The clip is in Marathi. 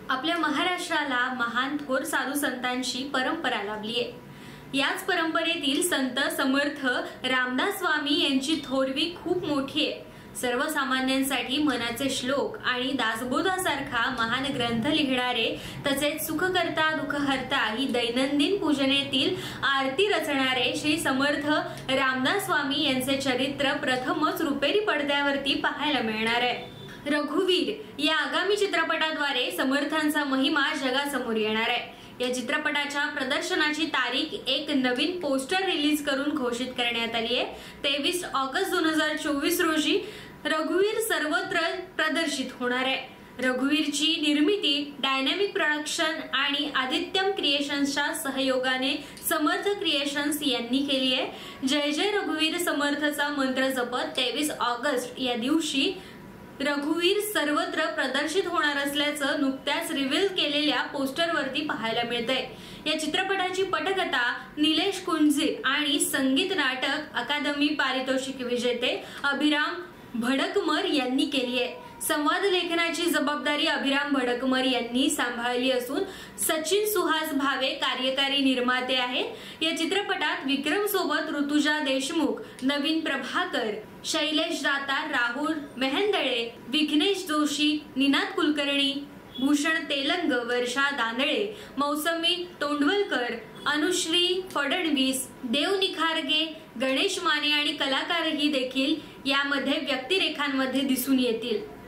आपल्या महाराष्ट्राला महान थोर साधू संतांची परंपरा लाभली आहे। याच परंपरेतील संत समर्थ रामदास स्वामी यांची थोरवी खूप मोठी आहे। सर्वसामान्यांसाठी मनाचे श्लोक आणि दासबोधासारखा महान ग्रंथ लिहिणारे तसेच सुखकर्ता दुःखहर्ता ही दैनंदिन पूजनेतील आरती रचणारे श्री समर्थ रामदास स्वामी यांचे चरित्र प्रथमच रुपेरी पडद्यावरती पाहायला मिळणार आहे। रघुवीर या आगामी चित्रपटाद्वारे समर्थांचा महिमा जगासमोर येणार आहे। या चित्रपटाच्या प्रदर्शनाची तारीख एक नवीन पोस्टर रिलीज करून घोषित करण्यात आली आहे। 23 ऑगस्ट 2024 रोजी रघुवीर सर्वत्र प्रदर्शित होणार आहे। रघुवीरची निर्मिती डायनॅमिक प्रोडक्शन आणि आदित्यम क्रिएशन्सच्या सहयोगाने समर्थ क्रिएशन्स यांनी केली आहे। जय जय रघुवीर समर्थचा मंत्र जपत 23 ऑगस्ट या दिवशी रघुवीर सर्वत्र प्रदर्शित होणार असल्याचं नुकत्याच रिव्हील केलेल्या पोस्टरवरती पाहायला मिळतंय। या चित्रपटाची पटकथा निलेश कुंजीर आणि संगीत नाटक अकादमी पारितोषिक विजेते अभिराम भडकमर यांनी केली आहे। संवाद लेखनाची जबाबदारी अभिराम भडकमर यांनी सांभाळली असून सचिन सुहास भावे कार्यकारी निर्माते आहेत। या चित्रपटात विक्रम सोबत ऋतुजा देशमुख, नवीन प्रभाकर, शैलेश दातार, राहुल मेहंदळे, विघ्नेश जोशी, निनाद कुलकर्णी, भूषण तेलंग, वर्षा दांदळे, मौसमी तोंडवलकर, अनुश्री फडणवीस, देव निखारगे, गणेश माने आणि कलाकारही देखील यामध्ये व्यक्तिरेखांमध्ये दिसून येतील।